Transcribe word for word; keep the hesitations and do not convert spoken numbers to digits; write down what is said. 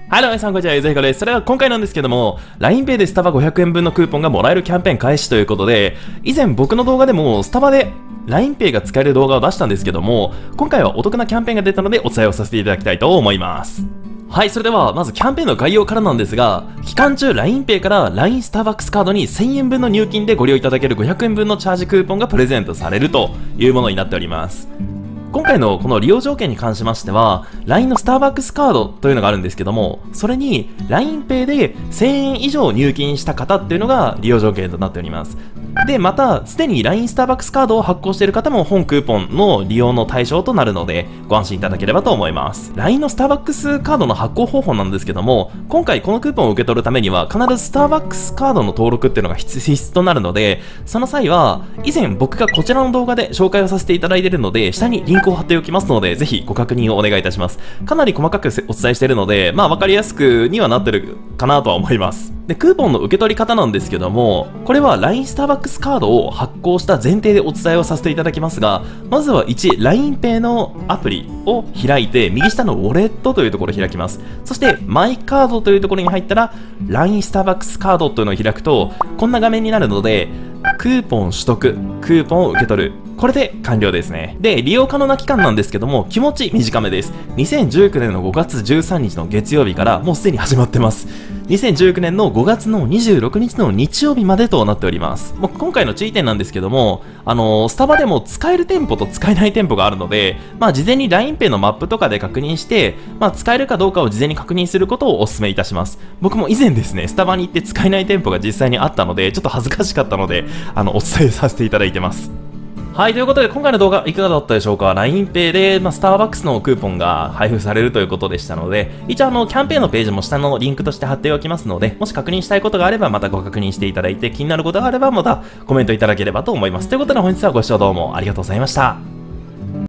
はい、どうも皆さん、こんにちは、ゆずひこです。それでは今回なんですけども、ラインペイ でスタバごひゃくえんぶんのクーポンがもらえるキャンペーン開始ということで、以前僕の動画でもスタバで ラインペイ が使える動画を出したんですけども、今回はお得なキャンペーンが出たのでお伝えをさせていただきたいと思います。はい、それではまずキャンペーンの概要からなんですが、期間中 ラインペイ から ライン スターバックスカードにせんえんぶんの入金でご利用いただけるごひゃくえんぶんのチャージクーポンがプレゼントされるというものになっております。今回のこの利用条件に関しましては、ライン のスターバックスカードというのがあるんですけども、それに ラインペイ でせんえん以上入金した方っていうのが利用条件となっております。で、また、すでに ライン スターバックスカードを発行している方も本クーポンの利用の対象となるので、ご安心いただければと思います。ライン のスターバックスカードの発行方法なんですけども、今回このクーポンを受け取るためには、必ずスターバックスカードの登録っていうのが必須となるので、その際は、以前僕がこちらの動画で紹介をさせていただいているので、下にリンクを貼っておきますので、ぜひご確認をお願いいたします。かなり細かくお伝えしているので、まあ分かりやすくにはなってるかなとは思います。で、クーポンの受け取り方なんですけども、これは ライン スターバックスカードを発行した前提でお伝えをさせていただきますが、まずはいち、ラインペイ のアプリを開いて、右下のウォレットというところを開きます。そして、マイカードというところに入ったら、ライン スターバックスカードというのを開くと、こんな画面になるので、クーポン取得、クーポンを受け取る。これで完了ですね。で、利用可能な期間なんですけども、気持ち短めです。にせんじゅうきゅうねんのごがつじゅうさんにちの月曜日からもうすでに始まってます。にせんじゅうきゅうねんのごがつのにじゅうろくにちの日曜日までとなっております。もう今回の注意点なんですけども、あのー、スタバでも使える店舗と使えない店舗があるので、まあ事前に ラインペイ のマップとかで確認して、まあ使えるかどうかを事前に確認することをお勧めいたします。僕も以前ですね、スタバに行って使えない店舗が実際にあったので、ちょっと恥ずかしかったので、あの、お伝えさせていただいてます。はい、ということで今回の動画いかがだったでしょうか。 ラインペイ で、まあ、スターバックスのクーポンが配布されるということでしたので、一応あのキャンペーンのページも下のリンクとして貼っておきますので、もし確認したいことがあればまたご確認していただいて、気になることがあればまたコメントいただければと思います。ということで本日はご視聴どうもありがとうございました。